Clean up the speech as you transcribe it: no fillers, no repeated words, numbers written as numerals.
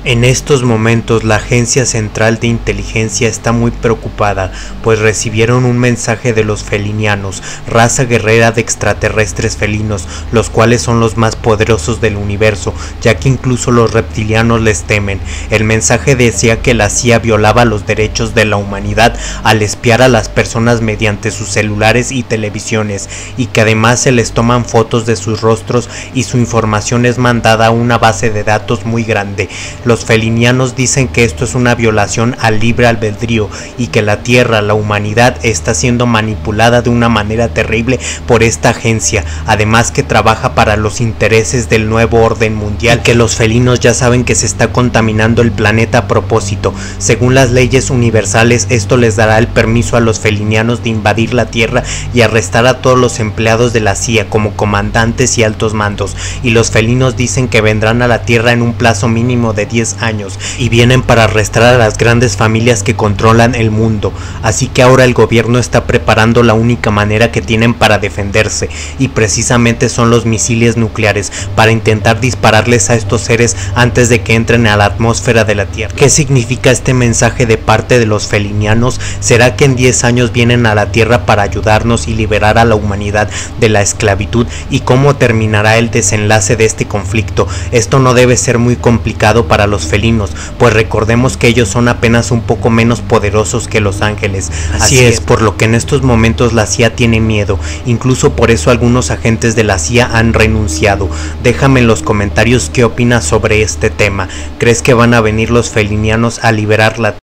En estos momentos la Agencia Central de Inteligencia está muy preocupada, pues recibieron un mensaje de los felinianos, raza guerrera de extraterrestres felinos, los cuales son los más poderosos del universo, ya que incluso los reptilianos les temen. El mensaje decía que la CIA violaba los derechos de la humanidad al espiar a las personas mediante sus celulares y televisiones, y que además se les toman fotos de sus rostros y su información es mandada a una base de datos muy grande. Los felinianos dicen que esto es una violación al libre albedrío y que la Tierra, la humanidad, está siendo manipulada de una manera terrible por esta agencia, además que trabaja para los intereses del nuevo orden mundial, y que los felinos ya saben que se está contaminando el planeta a propósito. Según las leyes universales, esto les dará el permiso a los felinianos de invadir la Tierra y arrestar a todos los empleados de la CIA como comandantes y altos mandos, y los felinos dicen que vendrán a la Tierra en un plazo mínimo de 10 años y vienen para arrestar a las grandes familias que controlan el mundo. Así que ahora el gobierno está preparando la única manera que tienen para defenderse, y precisamente son los misiles nucleares, para intentar dispararles a estos seres antes de que entren a la atmósfera de la Tierra. ¿Qué significa este mensaje de parte de los felinianos? ¿Será que en 10 años vienen a la Tierra para ayudarnos y liberar a la humanidad de la esclavitud? ¿Y cómo terminará el desenlace de este conflicto? Esto no debe ser muy complicado para los felinos, pues recordemos que ellos son apenas un poco menos poderosos que los ángeles. Así es, por lo que en estos momentos la CIA tiene miedo, incluso por eso algunos agentes de la CIA han renunciado. Déjame en los comentarios qué opinas sobre este tema. ¿Crees que van a venir los felinianos a liberar la